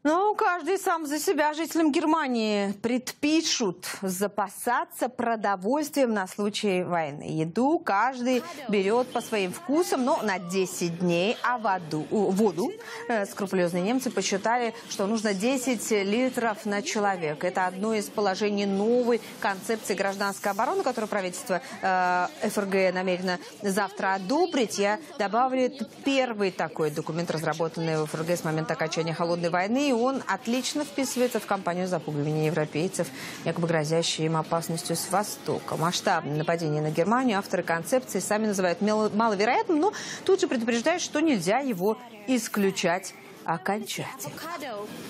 Ну, каждый сам за себя. Жителям Германии предпишут запасаться продовольствием на случай войны. Еду каждый берет по своим вкусам, но на 10 дней, а воду скрупулезные немцы посчитали, что нужно 10 литров на человека. Это одно из положений новой концепции гражданской обороны, которую правительство ФРГ намерено завтра одобрить. Я добавлю, это первый такой документ, разработанный в ФРГ с момента окончания холодной войны. И он отлично вписывается в кампанию запугивания европейцев, якобы грозящей им опасностью с Востока. Масштабное нападение на Германию авторы концепции сами называют маловероятным, но тут же предупреждают, что нельзя его исключать окончательно.